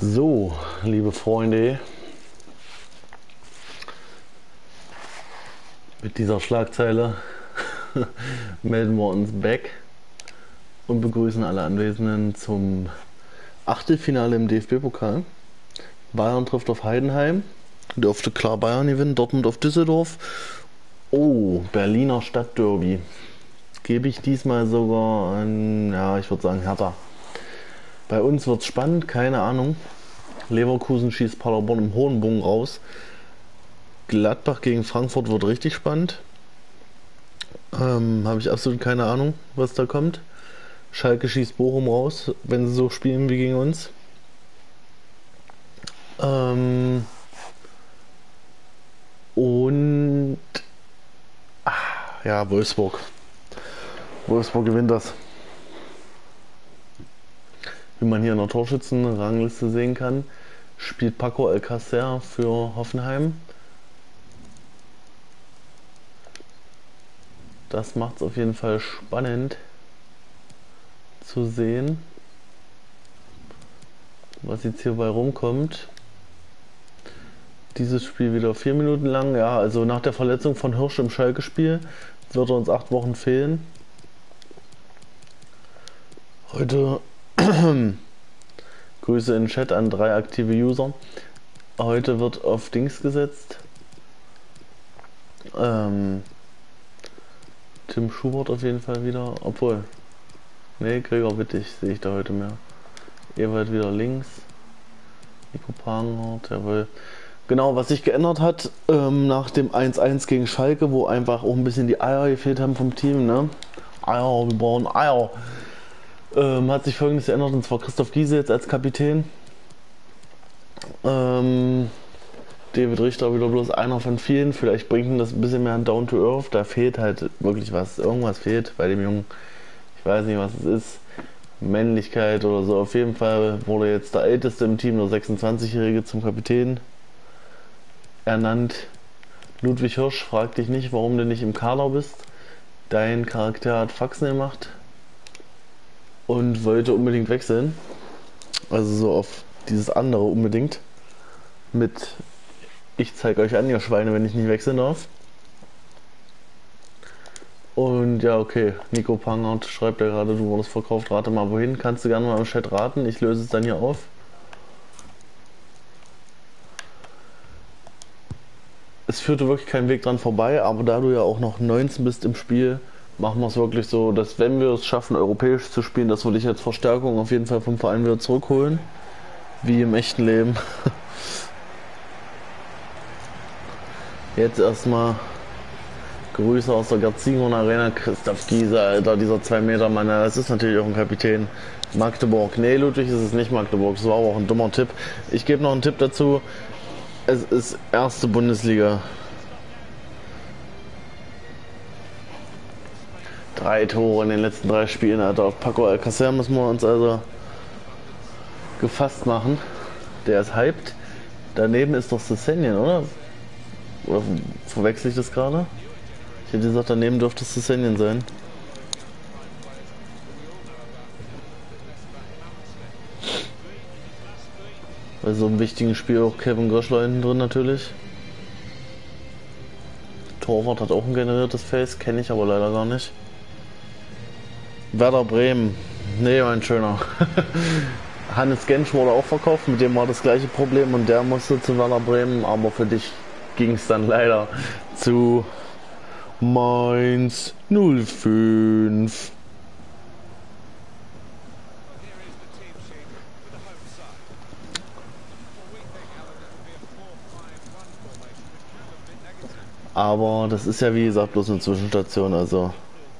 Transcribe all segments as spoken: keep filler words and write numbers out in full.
So, liebe Freunde, mit dieser Schlagzeile melden wir uns back und begrüßen alle Anwesenden zum Achtelfinale im D F B-Pokal. Bayern trifft auf Heidenheim, dürfte klar Bayern gewinnen, Dortmund auf Düsseldorf. Oh, Berliner Stadtderby. Gebe ich diesmal sogar an, ja, ich würde sagen Hertha. Bei uns wird es spannend, keine Ahnung. Leverkusen schießt Paderborn im hohen Bogen raus. Gladbach gegen Frankfurt wird richtig spannend. Ähm, Habe ich absolut keine Ahnung, was da kommt. Schalke schießt Bochum raus, wenn sie so spielen wie gegen uns. Ähm, und ach, ja, Wolfsburg. Wolfsburg gewinnt das. Wie man hier in der Torschützenrangliste sehen kann, spielt Paco Alcácer für Hoffenheim. Das macht es auf jeden Fall spannend zu sehen, was jetzt hierbei rumkommt. Dieses Spiel wieder vier Minuten lang. Ja, also nach der Verletzung von Hirsch im Schalke-Spiel wird er uns acht Wochen fehlen. Heute Grüße in den Chat an drei aktive User. Heute wird auf Dings gesetzt. Ähm, Tim Schubert auf jeden Fall wieder. Obwohl. Ne, Gregor Wittig sehe ich da heute mehr. Ewald wieder links. Nico Panhardt, jawohl. Genau, was sich geändert hat ähm, nach dem eins eins gegen Schalke, wo einfach auch ein bisschen die Eier gefehlt haben vom Team. Ne? Eier, wir brauchen Eier. Ähm, hat sich Folgendes geändert, und zwar Christoph Giese jetzt als Kapitän. Ähm, David Richter wieder bloß einer von vielen. Vielleicht bringt ihn das ein bisschen mehr down to earth. Da fehlt halt wirklich was. Irgendwas fehlt bei dem Jungen. Ich weiß nicht, was es ist. Männlichkeit oder so. Auf jeden Fall wurde jetzt der Älteste im Team, der sechsundzwanzigjährige, zum Kapitän ernannt. Ludwig Hirsch, frag dich nicht, warum du nicht im Kader bist. Dein Charakter hat Faxen gemacht und wollte unbedingt wechseln. Also so auf dieses andere unbedingt. Mit ich zeige euch an, ihr Schweine, wenn ich nicht wechseln darf. Und ja, okay, Nico Panhardt schreibt ja gerade, du wurdest verkauft, rate mal wohin. Kannst du gerne mal im Chat raten, ich löse es dann hier auf. Es führte wirklich kein Weg dran vorbei, aber da du ja auch noch neunzehn bist im Spiel, machen wir es wirklich so, dass wenn wir es schaffen, europäisch zu spielen, dass wir dich als Verstärkung auf jeden Fall vom Verein wieder zurückholen. Wie im echten Leben. Jetzt erstmal Grüße aus der Gerd-Ziegenhorn Arena. Christoph Giese, Alter, dieser zwei Meter Mann, das ist natürlich auch ein Kapitän. Magdeburg. Nee, Ludwig ist es nicht Magdeburg, das war aber auch ein dummer Tipp. Ich gebe noch einen Tipp dazu. Es ist erste Bundesliga. Drei Tore in den letzten drei Spielen, Alter. Auf Paco Alcácer müssen wir uns also gefasst machen. Der ist hyped. Daneben ist doch Sessenien, oder? Oder verwechsel ich das gerade? Ich hätte gesagt, daneben dürfte es Sessenien sein. Bei so einem wichtigen Spiel auch Kevin Göschler hinten drin natürlich. Torwart hat auch ein generiertes Face, kenne ich aber leider gar nicht. Werder Bremen. Nee, mein Schöner. Hannes Gensch wurde auch verkauft, mit dem war das gleiche Problem und der musste zu Werder Bremen, aber für dich ging es dann leider zu Mainz null fünf. Aber das ist ja wie gesagt bloß eine Zwischenstation, also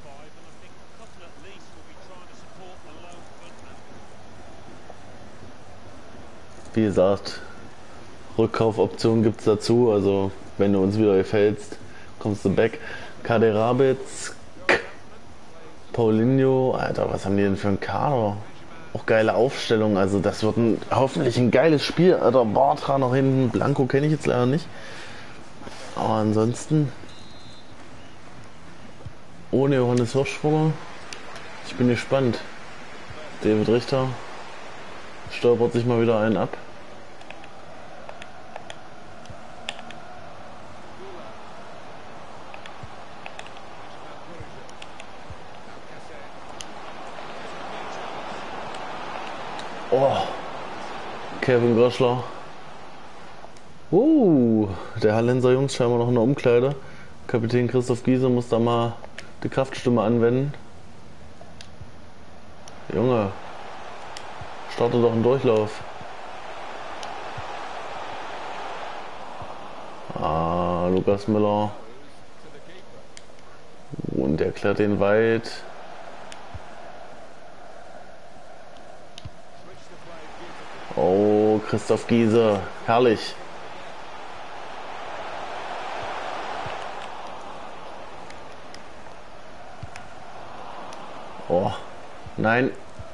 wie gesagt, Rückkaufoptionen gibt es dazu, also wenn du uns wieder gefällst, kommst du back. Kaderabitz, Paulinho, Alter, was haben die denn für einen Kader? Auch geile Aufstellung, also das wird ein, hoffentlich ein geiles Spiel, Alter. Bartra noch hinten, Blanco kenne ich jetzt leider nicht. Aber ansonsten ohne Johannes Hirsch vorne. Ich bin gespannt. David Richter stolpert sich mal wieder einen ab. Oh, Kevin Gröschler. Uh, der Hallenser Jungs scheinbar noch in der Umkleide. Kapitän Christoph Giese muss da mal die Kraftstimme anwenden. Junge, starte doch einen Durchlauf. Ah, Lukas Müller. Und der klärt den weit. Oh, Christoph Giese. Herrlich. Oh, nein.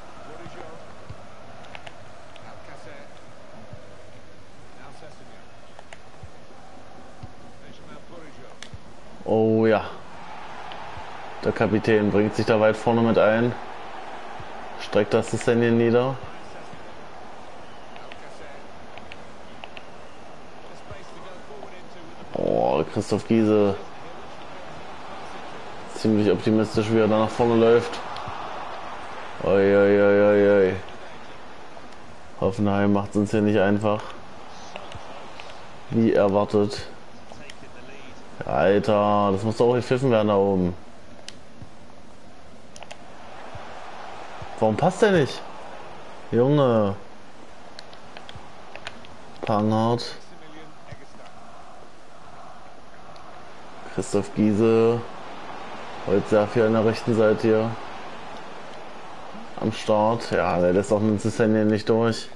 Oh ja. Der Kapitän bringt sich da weit vorne mit ein. Streckt das Szenien nieder. Oh, Christoph Giese. Ziemlich optimistisch, wie er da nach vorne läuft. Oi, oi, oi, oi, oi. Hoffenheim macht es uns hier nicht einfach. Wie erwartet. Alter, das muss doch auch gepfiffen werden da oben. Warum passt der nicht? Junge. Panghardt. Christoph Giese. Heute sehr viel an der rechten Seite hier. Am Start. Ja, der lässt auch einen Szenien nicht durch.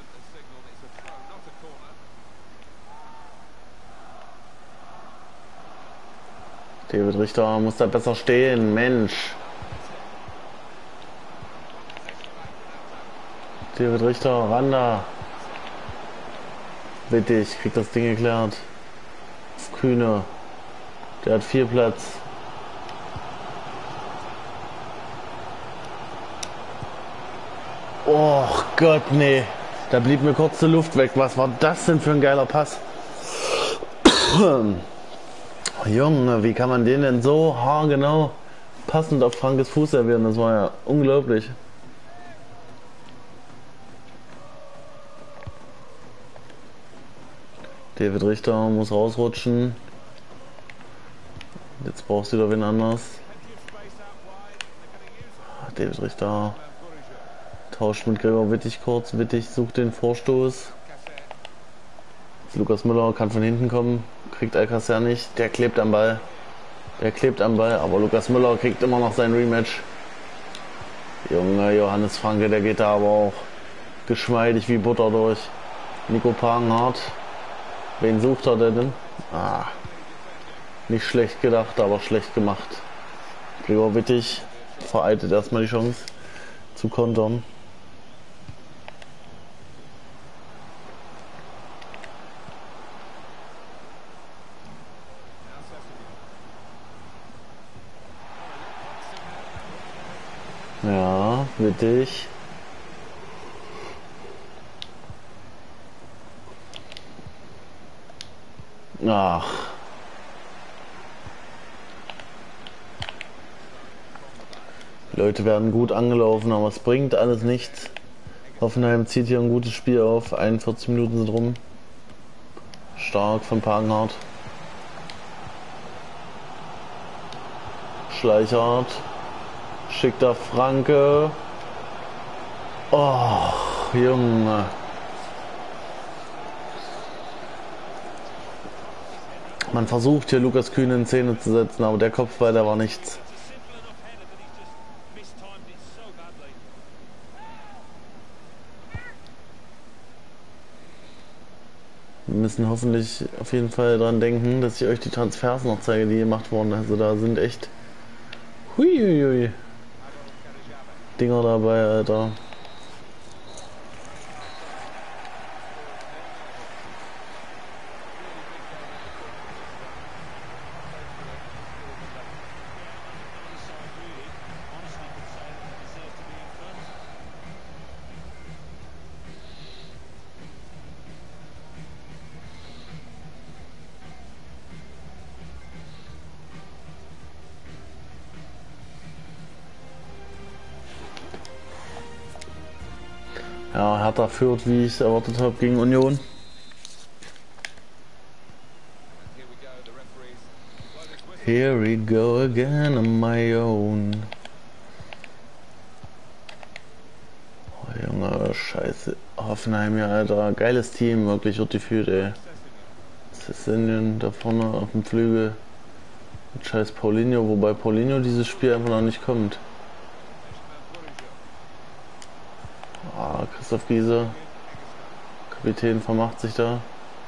David Richter muss da besser stehen. Mensch. David Richter, Randa. Wittig, kriegt das Ding geklärt. Kühne. Der hat viel Platz. Oh Gott, nee. Da blieb mir kurz die Luft weg. Was war das denn für ein geiler Pass? Junge, wie kann man den denn so haargenau passend auf Frankes Fuß servieren? Das war ja unglaublich. David Richter muss rausrutschen. Jetzt brauchst du wieder wen anders. David Richter tauscht mit Gregor Wittig kurz. Wittig sucht den Vorstoß. Lukas Müller kann von hinten kommen. Kriegt Alcacer nicht. Der klebt am Ball. Der klebt am Ball. Aber Lukas Müller kriegt immer noch sein Rematch. Junge, Johannes Franke, der geht da aber auch geschmeidig wie Butter durch. Nico Panghardt. Wen sucht er denn? Ah, nicht schlecht gedacht, aber schlecht gemacht. Gregor Wittig vereitet erstmal die Chance zu kontern. Ja, Wittig. Ach. Die Leute werden gut angelaufen, aber es bringt alles nichts. Hoffenheim zieht hier ein gutes Spiel auf. einundvierzig Minuten sind rum. Stark von Panghardt. Schleichert. Schickter Franke. Oh, Junge. Man versucht hier Lukas Kühne in Szene zu setzen, aber der Kopfball, der war nichts. Wir müssen hoffentlich auf jeden Fall daran denken, dass ich euch die Transfers noch zeige, die gemacht wurden. Also da sind echt huiuiui Dinger dabei, Alter. Ja, Hertha führt, wie ich es erwartet habe, gegen Union. Here we go again on my own. Oh, Junge, scheiße. Hoffenheim, ja, Alter. Geiles Team, wirklich, wird die führt, ey. Sessenien da vorne auf dem Flügel. Mit scheiß Paulinho, wobei Paulinho dieses Spiel einfach noch nicht kommt. Ah, Christoph Giese. Kapitän vermacht sich da.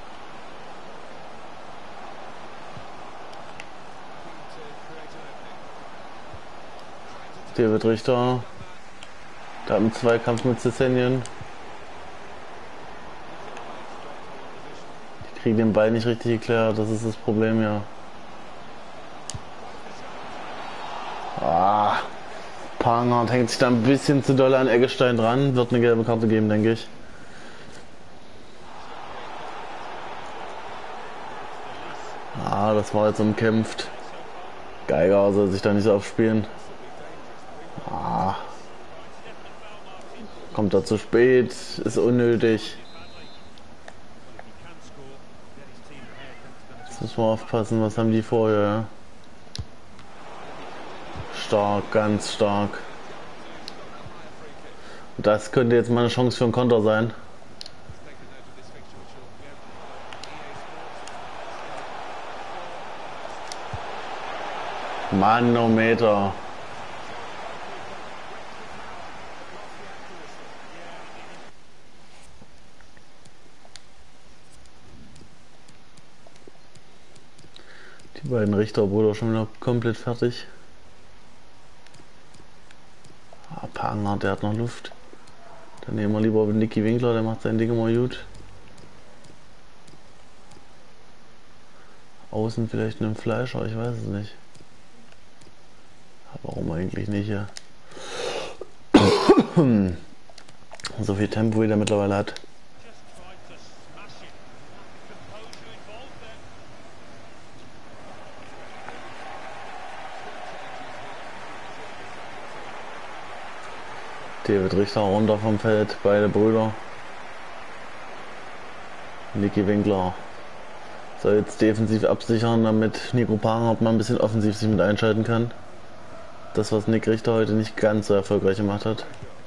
David Richter. Da im Zweikampf mit Sessenien. Die kriegen den Ball nicht richtig geklärt, das ist das Problem, ja. Ah, Pangert hängt sich da ein bisschen zu doll an Eggestein dran. Wird eine gelbe Karte geben, denke ich. Ah, das war jetzt umkämpft. Geiger soll sich da nicht so aufspielen. Ah. Kommt da zu spät, ist unnötig. Jetzt müssen wir aufpassen, was haben die vorher. Ja? Stark, ganz stark. Das könnte jetzt mal eine Chance für einen Konter sein. Manometer. Die beiden Richter wurden schon wieder komplett fertig. Ah, Panger, der hat noch Luft. Dann nehmen wir lieber Nicky Winkler, der macht sein Ding immer gut. Außen vielleicht einen Fleischer, ich weiß es nicht. Warum eigentlich nicht, ja? So viel Tempo, wie der mittlerweile hat. David Richter runter vom Feld, beide Brüder. Nicky Winkler soll jetzt defensiv absichern, damit Nico Pangert mal ein bisschen offensiv sich mit einschalten kann. Das, was Nick Richter heute nicht ganz so erfolgreich gemacht hat.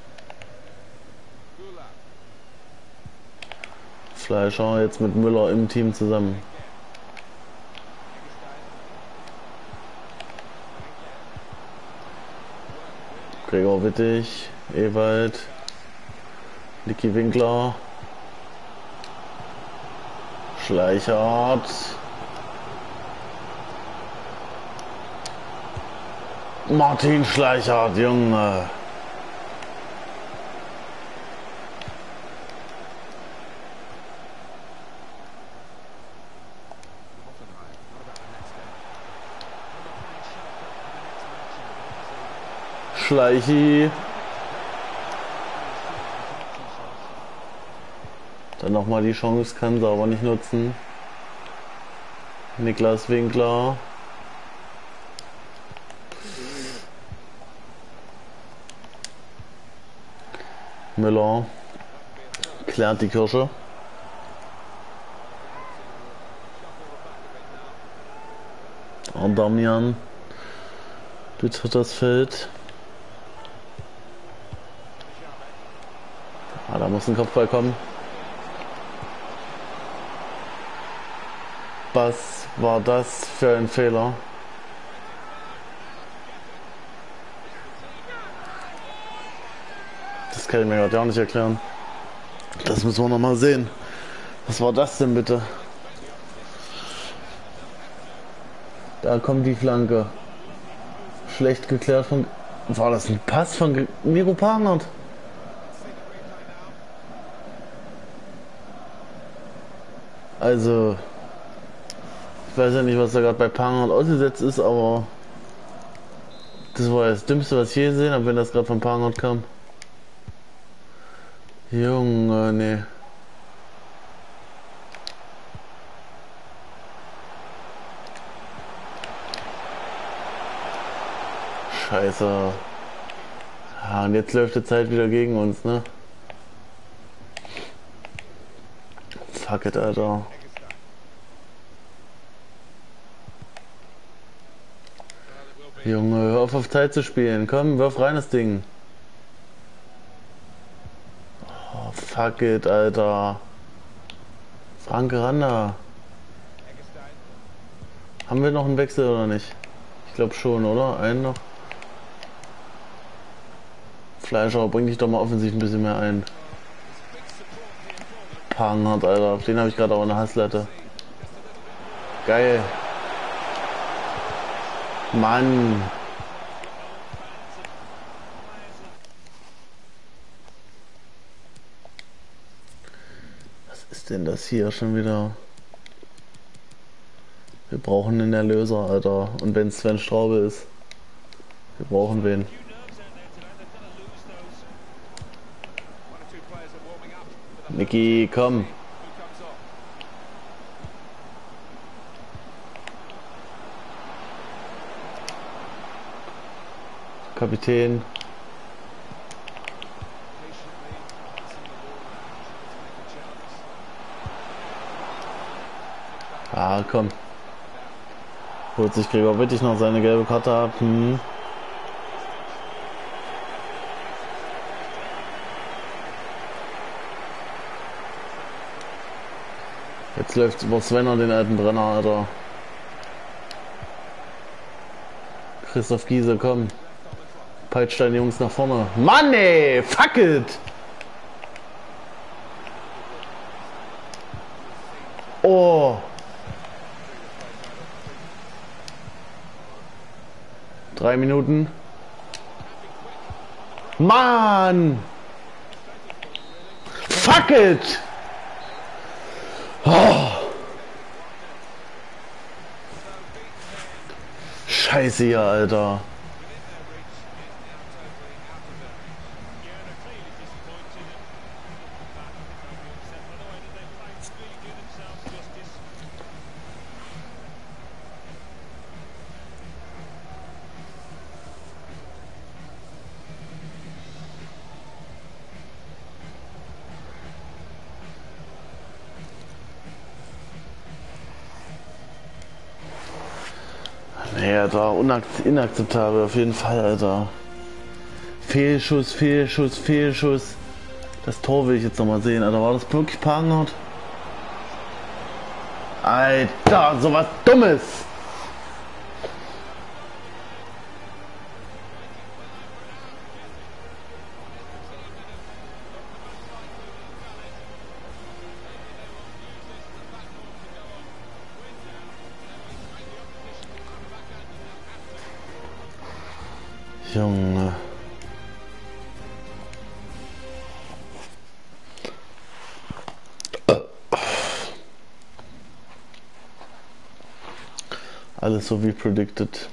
Fleischer jetzt mit Müller im Team zusammen. Gregor Wittig, Ewald, Nicky Winkler, Schleichert, Martin Schleichert, Junge. Schleichi. Dann nochmal die Chance, kann sie aber nicht nutzen. Niklas Winkler. Müller klärt die Kirsche. Und Damian betritt das Feld. Ah, da muss ein Kopfball kommen. Was war das für ein Fehler? Das kann ich mir gerade auch nicht erklären. Das müssen wir noch mal sehen. Was war das denn bitte? Da kommt die Flanke. Schlecht geklärt von... War das ein Pass von Miro Pangert? Also... Ich weiß ja nicht, was da gerade bei Pangert ausgesetzt ist, aber... Das war das Dümmste, was ich je gesehen habe, wenn das gerade von Pangert kam. Junge, ne. Scheiße. Ja, und jetzt läuft die Zeit wieder gegen uns, ne? fuck it, Alter. Junge, hör auf auf Zeit zu spielen. Komm, wirf rein das Ding. Oh, fuck it, Alter. Franke Randa. Haben wir noch einen Wechsel oder nicht? Ich glaube schon, oder? Einen noch. Fleischer, bring dich doch mal offensiv ein bisschen mehr ein. Pangert, Alter. Auf den habe ich gerade auch eine Hasslatte. Geil. Mann. Was ist denn das hier schon wieder? Wir brauchen einen Erlöser, Alter. Und wenn es Sven Straube ist. Wir brauchen wen. Niki, komm. Kapitän. Ah, komm. Holt sich Gregor Wittig noch seine gelbe Karte ab. Hm. Jetzt läuft über Svenner den alten Brenner, Alter. Christoph Giese, komm. Peitscht deine Jungs nach vorne. Mann, ey! Fuck it! Oh! Drei Minuten. Mann! Fuck it! Oh. Scheiße hier, Alter. Nee, Alter, inakzeptabel auf jeden Fall, Alter. Fehlschuss, Fehlschuss, Fehlschuss. Das Tor will ich jetzt nochmal sehen, Alter. War das wirklich Pangert? Alter, sowas Dummes! Junge. Alles so wie predicted.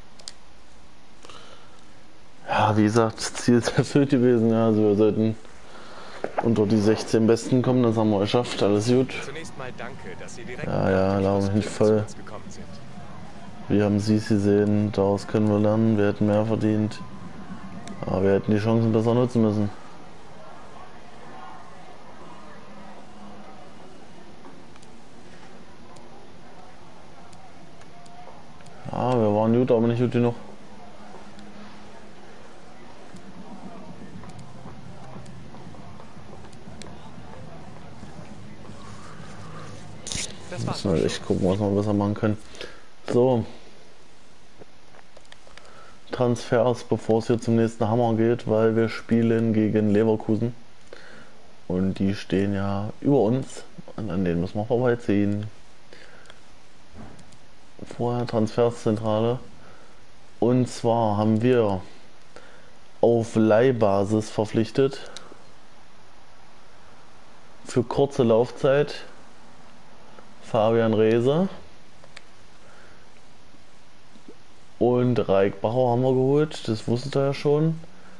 Ja, wie gesagt, das Ziel ist erfüllt gewesen. Ja, also wir sollten unter die sechzehn Besten kommen, das haben wir geschafft. Alles gut. Zunächst mal danke, dass Sie direkt Ja, ja, laufen mich nicht voll. gekommen sind. Wir haben sie gesehen, daraus können wir lernen, wir hätten mehr verdient. Aber wir hätten die Chancen besser nutzen müssen. Ja, wir waren gut, aber nicht gut genug. Müssen wir echt gucken, was wir besser machen können. So. Transfers, bevor es hier zum nächsten Hammer geht, weil wir spielen gegen Leverkusen. Und die stehen ja über uns. Und an denen müssen wir vorbeiziehen. Vorher Transferszentrale. Und zwar haben wir auf Leihbasis verpflichtet. Für kurze Laufzeit Fabian Reese. Und Raik Bauer haben wir geholt, das wusstet ihr ja schon.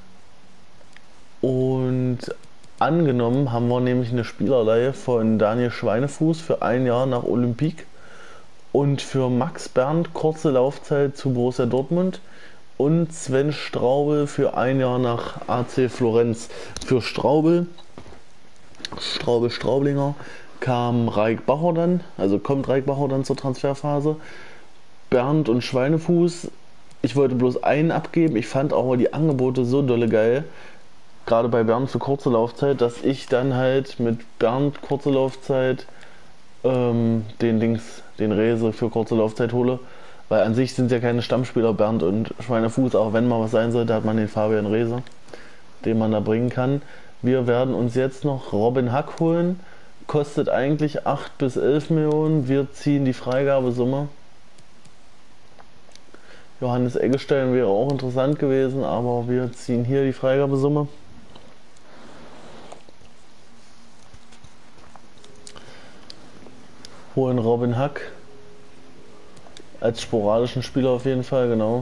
Und angenommen haben wir nämlich eine Spielerleihe von Daniel Schweinefuß für ein Jahr nach Olympique und für Max Bernd kurze Laufzeit zu Borussia Dortmund und Sven Straubel für ein Jahr nach A C Florenz. Für Straubel, Straubel Straublinger, kam Raik Bacher dann, also kommt Raik Bacher dann zur Transferphase. Bernd und Schweinefuß. Ich wollte bloß einen abgeben. Ich fand aber die Angebote so dolle geil, gerade bei Bernd für kurze Laufzeit, dass ich dann halt mit Bernd kurze Laufzeit ähm, den Dings, den Rese für kurze Laufzeit hole. Weil an sich sind ja keine Stammspieler Bernd und Schweinefuß, auch wenn mal was sein sollte, hat man den Fabian Rehse, den man da bringen kann. Wir werden uns jetzt noch Robin Hack holen. Kostet eigentlich acht bis elf Millionen. Wir ziehen die Freigabesumme. Johannes Eggestein wäre auch interessant gewesen, aber wir ziehen hier die Freigabesumme. Holen Robin Hack. Als sporadischen Spieler auf jeden Fall, genau.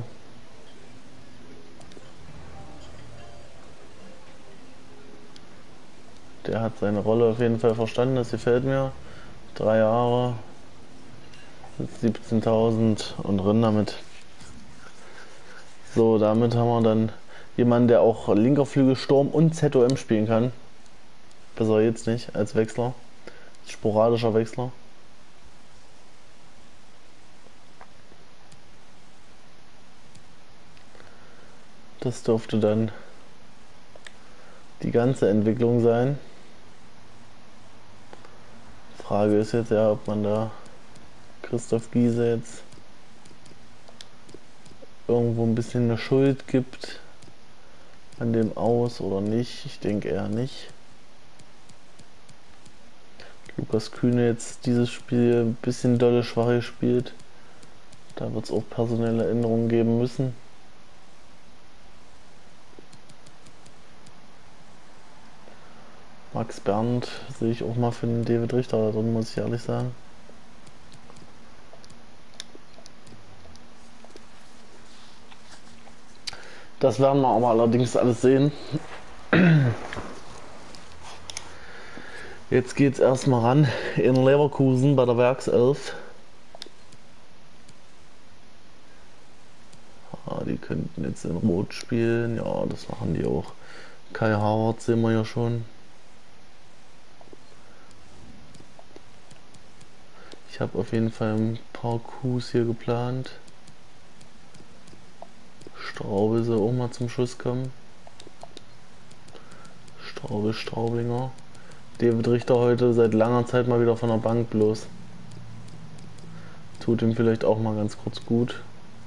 Der hat seine Rolle auf jeden Fall verstanden, das gefällt mir. Drei Jahre, siebzehntausend und drin damit. So, damit haben wir dann jemanden, der auch linker Flügel Sturm und Z O M spielen kann. Besser jetzt nicht, als Wechsler. Sporadischer Wechsler. Das dürfte dann die ganze Entwicklung sein. Frage ist jetzt ja, ob man da Christoph Giese jetzt irgendwo ein bisschen eine Schuld gibt an dem Aus oder nicht. Ich denke eher nicht. Lukas Kühne jetzt dieses Spiel ein bisschen dolle schwach gespielt. Da wird es auch personelle Änderungen geben müssen. Max Bernd sehe ich auch mal für den David Richter da drin, muss ich ehrlich sagen. Das werden wir aber allerdings alles sehen. Jetzt geht es erstmal ran in Leverkusen bei der Werkself. Ah, die könnten jetzt in Rot spielen. Ja, das machen die auch. Kai Harvard sehen wir ja schon. Ich habe auf jeden Fall ein paar Coups hier geplant. Straube soll auch mal zum Schuss kommen. Straube, Straublinger. David Richter heute seit langer Zeit mal wieder von der Bank bloß. Tut ihm vielleicht auch mal ganz kurz gut.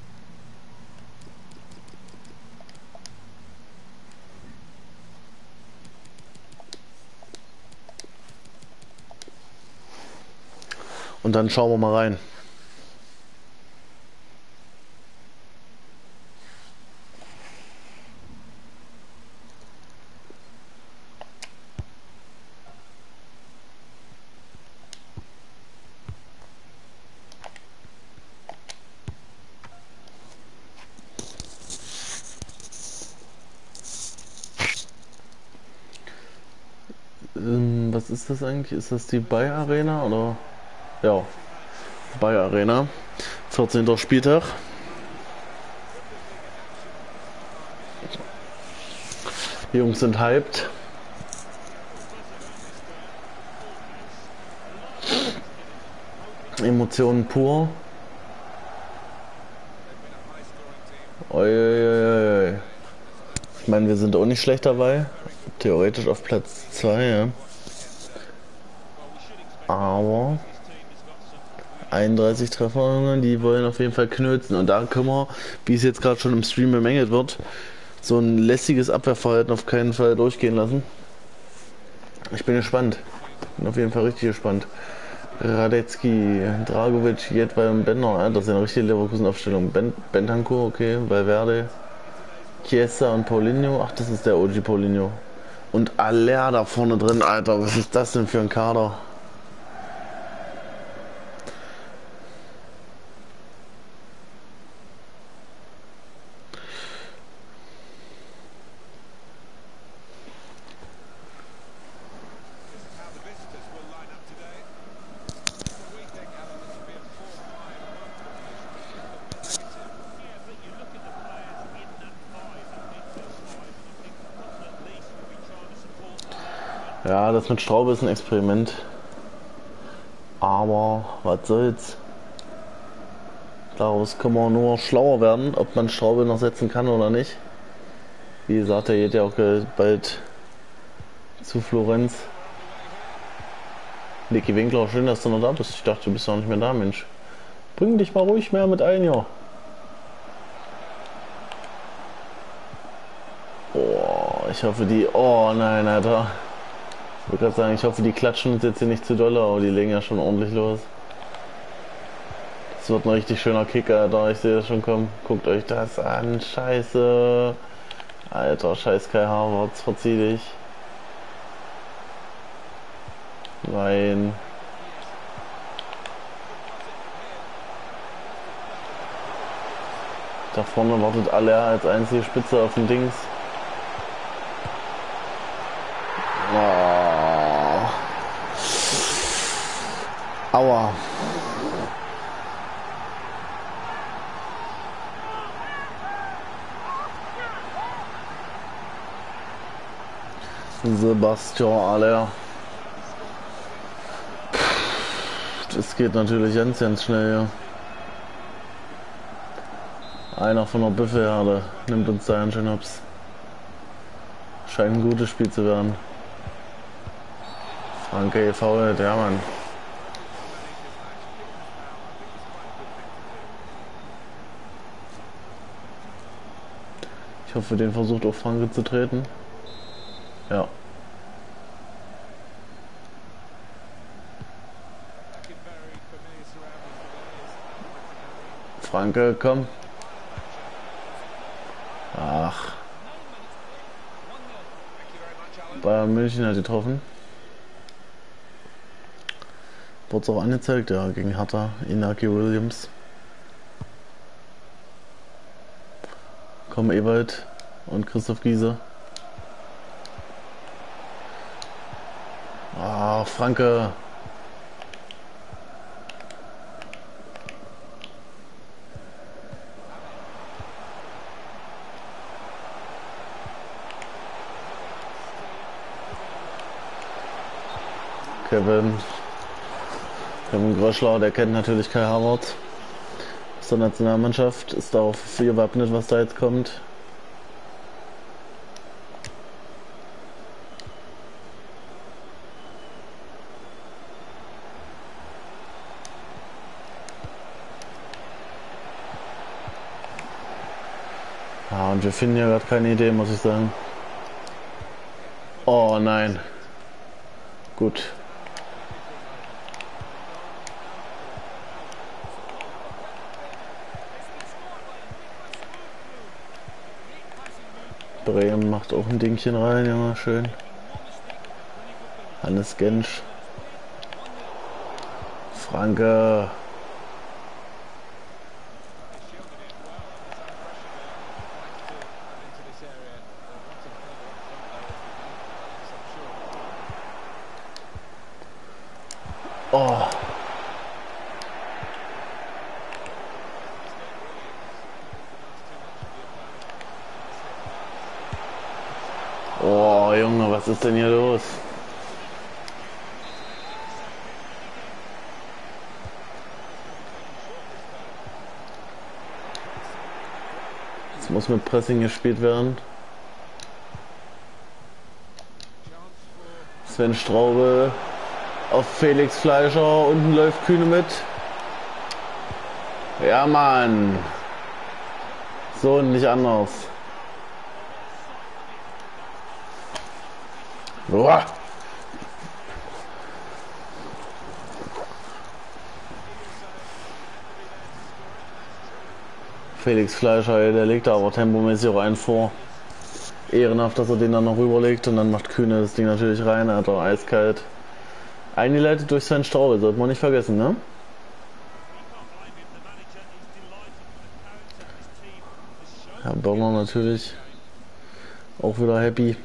Und dann schauen wir mal rein. Ähm, was ist das eigentlich? Ist das die Bayer Arena oder? Ja, Bayer Arena. vierzehnter Spieltag. Die Jungs sind hyped. Emotionen pur. Oi, oi, oi, oi. Ich meine, wir sind auch nicht schlecht dabei. Theoretisch auf Platz zwei, ja. Aber einunddreißig Treffer, die wollen auf jeden Fall knötzen. Und da können wir, wie es jetzt gerade schon im Stream bemängelt wird, so ein lässiges Abwehrverhalten auf keinen Fall durchgehen lassen. Ich bin gespannt. Bin auf jeden Fall richtig gespannt. Radetzky, Dragovic, Jedwai und Bender. Ja, das ist eine richtige Leverkusen-Aufstellung. Ben, Bentancur, okay, Valverde, Chiesa und Paulinho. Ach, das ist der O G Paulinho. Und Aller da vorne drin, Alter. Was ist das denn für ein Kader? Ja, das mit Straube ist ein Experiment. Aber was soll's. Daraus kann man nur schlauer werden, ob man Straube noch setzen kann oder nicht. Wie gesagt, er geht ja auch bald zu Florenz. Niki Winkler, schön, dass du noch da bist. Ich dachte, du bist noch nicht mehr da, Mensch. Bring dich mal ruhig mehr mit ein, ja. Oh, ich hoffe die... Oh nein, Alter. Ich wollte gerade sagen, ich hoffe die klatschen uns jetzt hier nicht zu doll, aber die legen ja schon ordentlich los. Das wird ein richtig schöner Kicker, Alter. Ich sehe das schon kommen. Guckt euch das an. Scheiße. Alter, scheiß Kai Havertz, verzieh dich. Nein. Da vorne wartet Aller als einzige Spitze auf dem Dings. Oh. Aua. Sebastian Aller. Das geht natürlich ganz, ganz schnell, ja. Einer von der Büffelherde nimmt uns da ganz schön hops. Scheint ein gutes Spiel zu werden. Franke gefoult, ja Mann. Ich hoffe, den versucht auf Franke zu treten. Ja. Franke, komm. Ach. Bayern München hat getroffen. Wurde es auch angezeigt, ja, gegen Hertha, Inaki Williams. Komm, Ewald und Christoph Giese. Ah, Franke. Kevin. Kevin Gröschler, der kennt natürlich Kai Havertz aus der Nationalmannschaft, ist darauf gewappnet, was da jetzt kommt. Ja, und wir finden ja gerade keine Idee, muss ich sagen. Oh nein. Gut. Bremen macht auch ein Dingchen rein, ja, schön. Hannes Gensch. Franke. Oh. Oh, Junge, was ist denn hier los? Jetzt muss mit Pressing gespielt werden. Sven Straube auf Felix Fleischer, unten läuft Kühne mit. Ja, Mann. So und nicht anders. Boah. Felix Fleischer, der legt da aber tempomäßig auch einen vor. Ehrenhaft, dass er den dann noch rüberlegt und dann macht Kühne das Ding natürlich rein, er hat auch eiskalt. Eingeleitet durch Sven Straube, sollte man nicht vergessen, ne? Herr Börner natürlich auch wieder happy.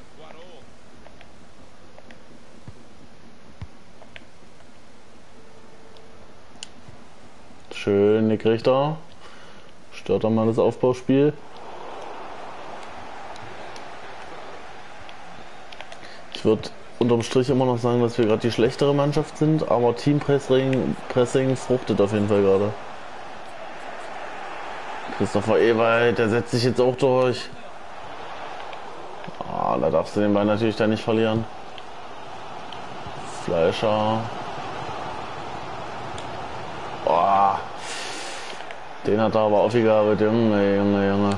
Schön, Nick Richter. Stört doch mal das Aufbauspiel. Ich würde unterm Strich immer noch sagen, dass wir gerade die schlechtere Mannschaft sind, aber Teampressing Pressing fruchtet auf jeden Fall gerade. Christopher Ewald, der setzt sich jetzt auch durch. Ah, da darfst du den Ball natürlich dann nicht verlieren. Fleischer. Oh, den hat er aber aufgegabelt, Junge, Junge, Junge.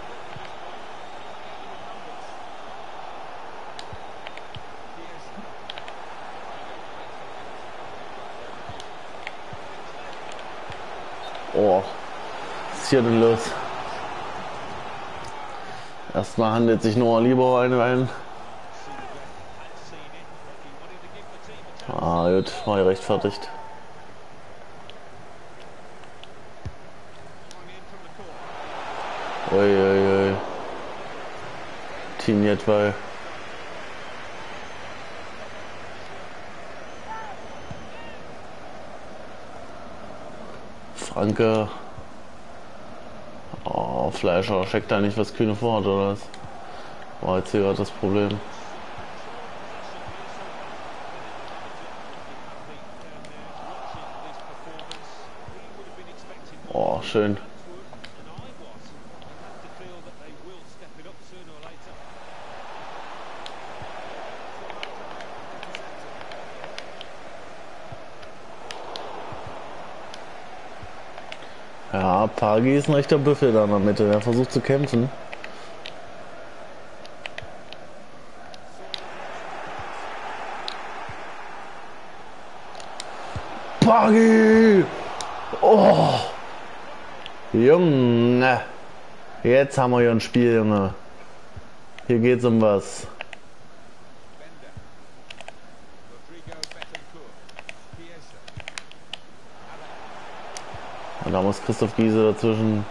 Oh, was ist hier denn los? Erstmal handelt sich Noah Lieber ein rein. Ah, gut, war gerechtfertigt. Uiuiui. Team Jetwall. Franke. Oh, Fleischer checkt da nicht, was Kühne vorhat, oder was? War jetzt hier gerade das Problem. Oh, schön. Ja, Pagi ist ein rechter Büffel da in der Mitte. Der versucht zu kämpfen. Pagi! Oh! Junge! Jetzt haben wir hier ein Spiel, Junge. Hier geht's um was. Und da muss Christoph Giese dazwischen.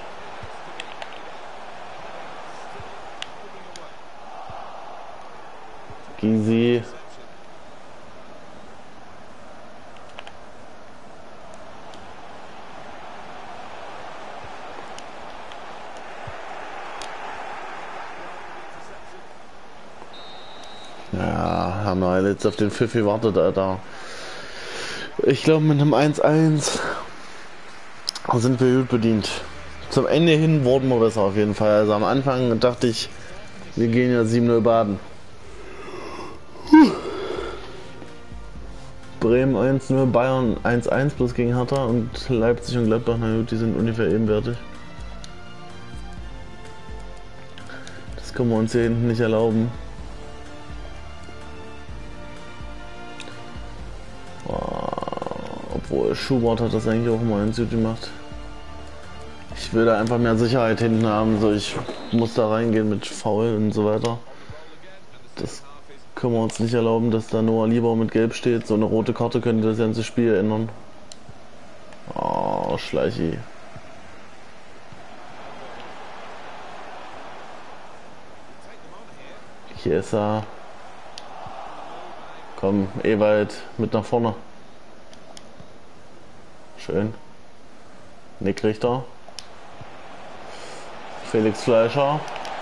Gysi. Ja, haben wir jetzt auf den Pfiff gewartet, Alter. Ich glaube, mit einem eins eins sind wir gut bedient. Zum Ende hin wurden wir besser auf jeden Fall. Also am Anfang dachte ich, wir gehen ja sieben null baden. Bremen eins null, Bayern eins eins plus gegen Hertha und Leipzig und Gladbach, na gut, die sind ungefähr ebenwertig. Das können wir uns hier hinten nicht erlauben. Obwohl Schubert hat das eigentlich auch immer ganz gut gemacht. Ich will da einfach mehr Sicherheit hinten haben, so ich muss da reingehen mit Foul und so weiter. Das können wir uns nicht erlauben, dass da Noah Lieber mit Gelb steht. So eine rote Karte könnte das ganze Spiel ändern. Oh, Schleichi. Chiesa. Komm, Ewald mit nach vorne. Schön. Nick Richter. Felix Fleischer.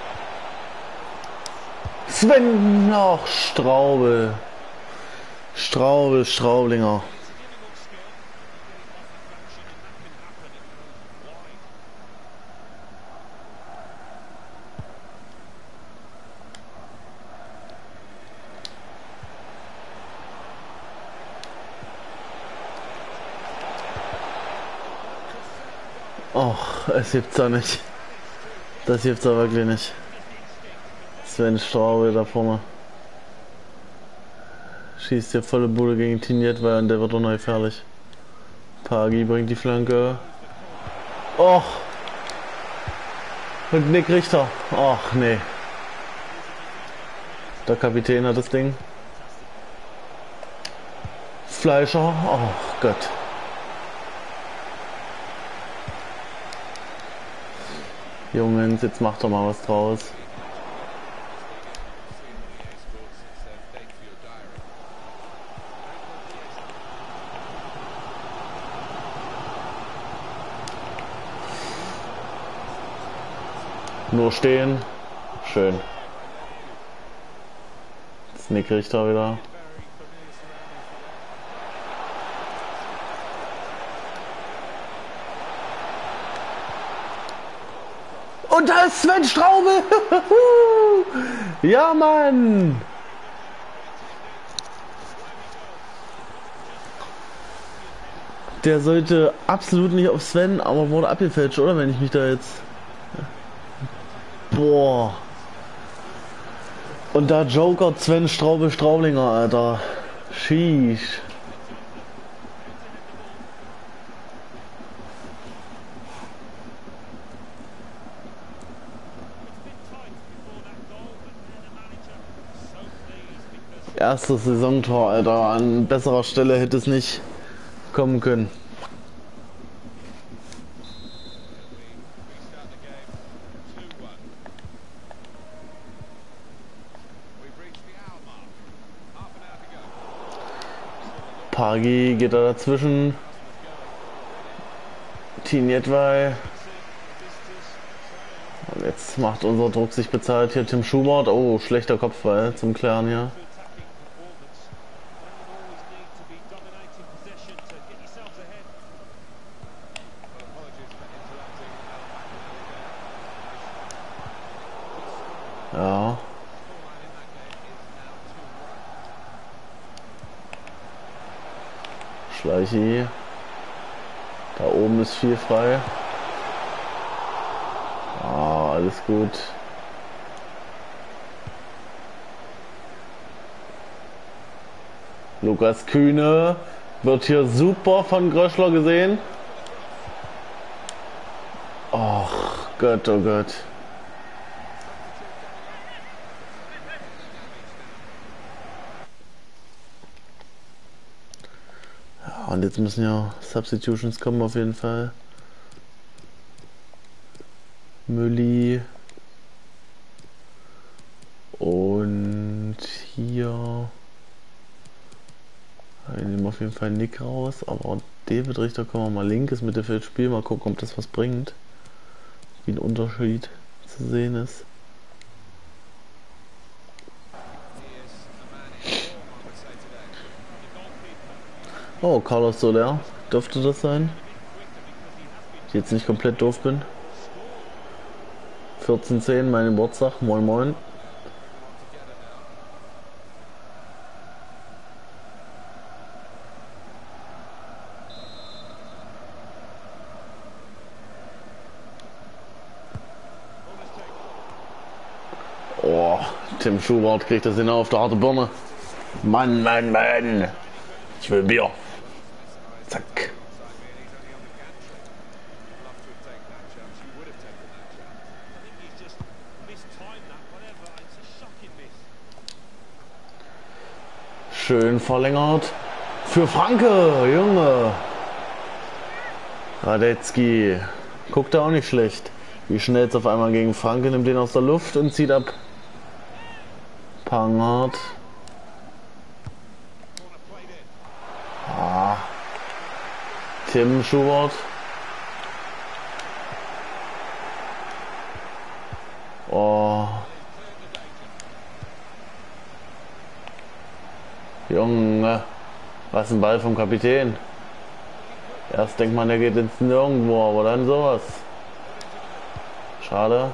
Sven noch Straube. Straube, Straublinger. Och, es gibt's da nicht. Das gibt's da wirklich nicht. Sven Straube da vorne. Schießt hier volle Bude gegen Tiniet, weil der wird doch noch gefährlich. Pagi bringt die Flanke. Och! Und Nick Richter. Och, nee. Der Kapitän hat das Ding. Fleischer. Oh Gott. Jungs, jetzt macht doch mal was draus. Nur stehen. Schön. Jetzt Nick Richter wieder. Und da ist Sven Straube. Ja, Mann. Der sollte absolut nicht auf Sven, aber wurde abgefälscht, oder? Wenn ich mich da jetzt... Boah. Und da Joker Sven Straube Straublinger, Alter. Sheesh. Erstes Saisontor, Alter. An besserer Stelle hätte es nicht kommen können. Pagi geht da dazwischen. Tinjetwei. Und jetzt macht unser Druck sich bezahlt hier Tim Schubert. Oh, schlechter Kopfball zum Klären hier. Ja. Schleichi. Da oben ist viel frei. Ah, alles gut. Lukas Kühne wird hier super von Gröschler gesehen. Ach Gott, oh Gott. Und jetzt müssen ja Substitutions kommen auf jeden Fall. Mülli. Und hier. Wir nehmen auf jeden Fall Nick raus. Aber David Richter können wir mal linkes Mittelfeld spielen. Mal gucken, ob das was bringt. Wie ein Unterschied zu sehen ist. Oh, Carlos Soler dürfte das sein. Ich jetzt nicht komplett doof bin. vierzehn zehn, mein Geburtstag. Moin moin. Oh, Tim Schubert kriegt das hin auf der harte Birne. Mann, Mann, Mann. Ich will Bier. Zack. Schön verlängert. Für Franke, Junge. Radetzky. Guckt er auch nicht schlecht. Wie schnell es auf einmal gegen Franke, nimmt den aus der Luft und zieht ab. Pangert. Ah. Tim Schubert. Oh. Junge. Was ein Ball vom Kapitän. Erst denkt man, der geht ins Nirgendwo, aber dann sowas. Schade.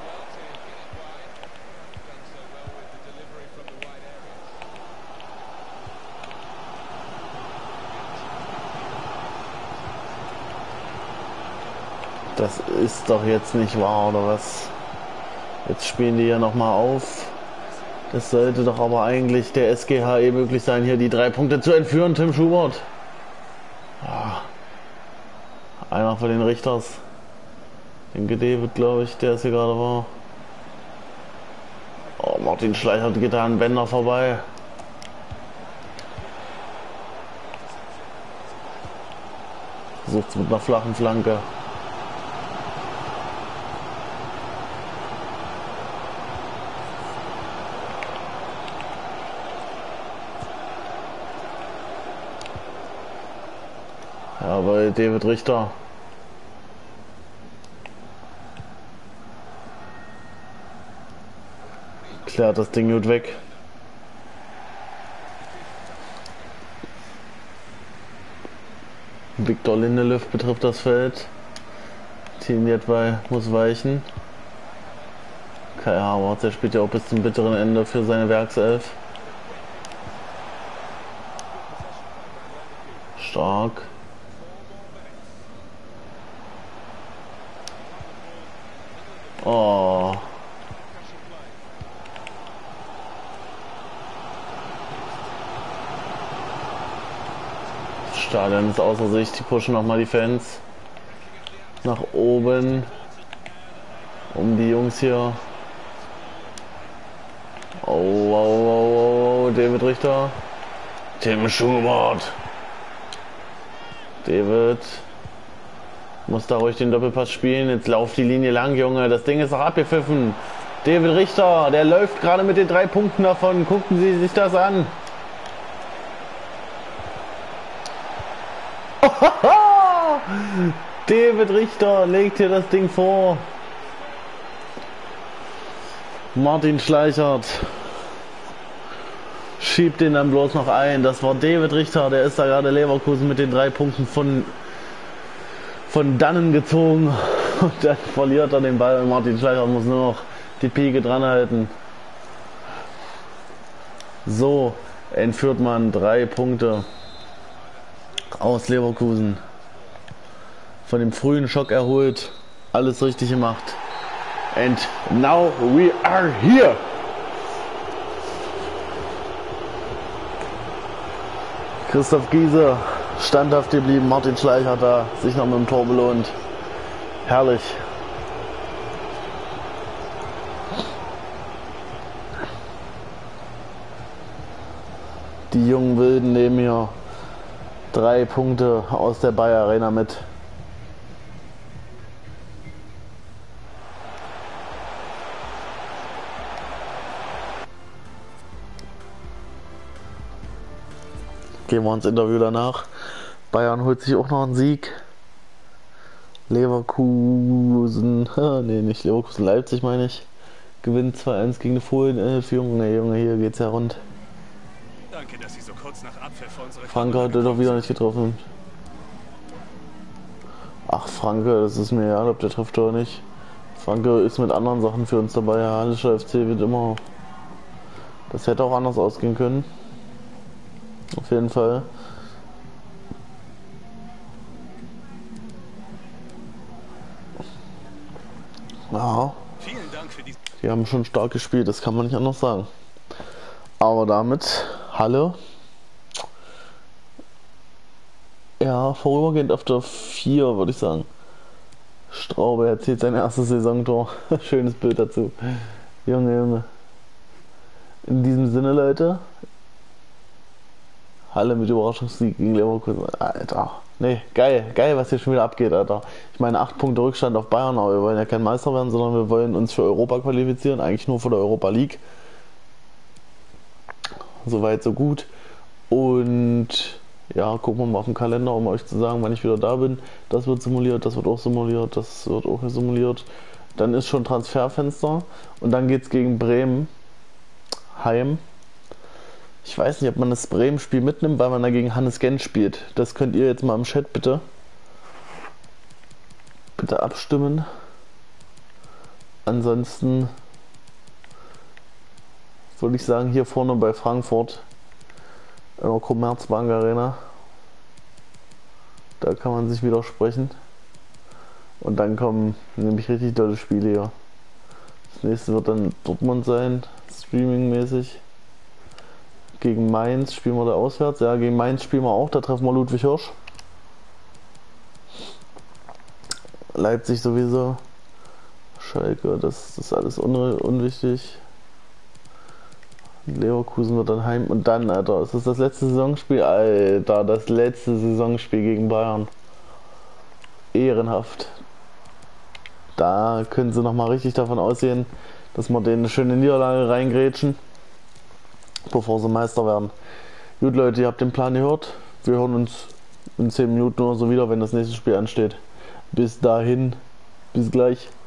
Das ist doch jetzt nicht wahr, oder was? Jetzt spielen die ja nochmal auf. Das sollte doch aber eigentlich der S G H E möglich sein, hier die drei Punkte zu entführen, Tim Schubert. Ja. Einer von den Richters. Den David, glaube ich, der es hier gerade war. Oh, Martin Schleicher geht da an Bender vorbei. Versucht es mit einer flachen Flanke. Ja, bei David Richter. Klärt das Ding gut weg. Victor Lindelöf betrifft das Feld. Tinjetwei muss weichen. Kai Havertz, der spielt ja auch bis zum bitteren Ende für seine Werkself. Stark. Oh. Das Stadion ist außer Sicht, die pushen nochmal die Fans nach oben, um die Jungs hier. Oh, oh, oh, oh, David Richter. Tim Schubert. David muss da ruhig den Doppelpass spielen. Jetzt lauft die Linie lang, Junge. Das Ding ist doch abgepfiffen. David Richter, der läuft gerade mit den drei Punkten davon. Gucken Sie sich das an. David Richter legt hier das Ding vor. Martin Schleichert schiebt den dann bloß noch ein. Das war David Richter, der ist da gerade Leverkusen mit den drei Punkten von, von dannen gezogen. Und dann verliert er den Ball und Martin Schleichert muss nur noch die Pike dran halten. So entführt man drei Punkte aus Leverkusen. Von dem frühen Schock erholt, alles richtig gemacht. And now we are here. Christoph Giese standhaft geblieben, Martin Schleicher hat da sich noch mit dem Tor belohnt. Herrlich. Die jungen Wilden nehmen hier drei Punkte aus der Bayer Arena mit. Gehen wir ins Interview danach. Bayern holt sich auch noch einen Sieg. Leverkusen, ne, nicht Leverkusen, Leipzig meine ich. Gewinnt zwei eins gegen die Fohlen-Führung. Ne, Junge, hier geht's ja rund. Danke, dass Sie so kurz nach Abpfiff unsere Franke hat doch wieder nicht getroffen. Ach, Franke, das ist mir egal, ob der trifft oder nicht. Franke ist mit anderen Sachen für uns dabei. Ja, Hallischer F C wird immer. Das hätte auch anders ausgehen können. Auf jeden Fall. Ja. Vielen Dank für die. Die haben schon stark gespielt, das kann man nicht anders sagen. Aber damit Halle. Ja, vorübergehend auf der vier, würde ich sagen. Straube erzielt sein erstes Saisontor. Schönes Bild dazu. Junge, Junge. In diesem Sinne, Leute. Halle mit Überraschungssieg gegen Leverkusen. Alter. Nee, geil. Geil, was hier schon wieder abgeht, Alter. Ich meine, acht Punkte Rückstand auf Bayern, aber wir wollen ja kein Meister werden, sondern wir wollen uns für Europa qualifizieren. Eigentlich nur für die Europa League. Soweit, so gut. Und ja, gucken wir mal auf den Kalender, um euch zu sagen, wann ich wieder da bin. Das wird simuliert, das wird auch simuliert, das wird auch simuliert. Dann ist schon Transferfenster und dann geht es gegen Bremen heim. Ich weiß nicht, ob man das Bremen-Spiel mitnimmt, weil man dagegen Hannes Gent spielt. Das könnt ihr jetzt mal im Chat bitte bitte abstimmen. Ansonsten würde ich sagen, hier vorne bei Frankfurt in der Commerzbank Arena. Da kann man sich widersprechen. Und dann kommen nämlich richtig tolle Spiele hier. Das nächste wird dann Dortmund sein, streamingmäßig. Gegen Mainz spielen wir da auswärts. Ja, gegen Mainz spielen wir auch. Da treffen wir Ludwig Hirsch. Leipzig sowieso. Schalke, das, das ist alles un unwichtig. Leverkusen wird dann heim. Und dann, Alter, ist das das letzte Saisonspiel? Alter, das letzte Saisonspiel gegen Bayern. Ehrenhaft. Da können sie nochmal richtig davon ausgehen, dass wir denen eine schöne Niederlage reingrätschen, bevor sie Meister werden. Gut, Leute, ihr habt den Plan gehört. Wir hören uns in zehn Minuten oder so wieder, wenn das nächste Spiel ansteht. Bis dahin, bis gleich.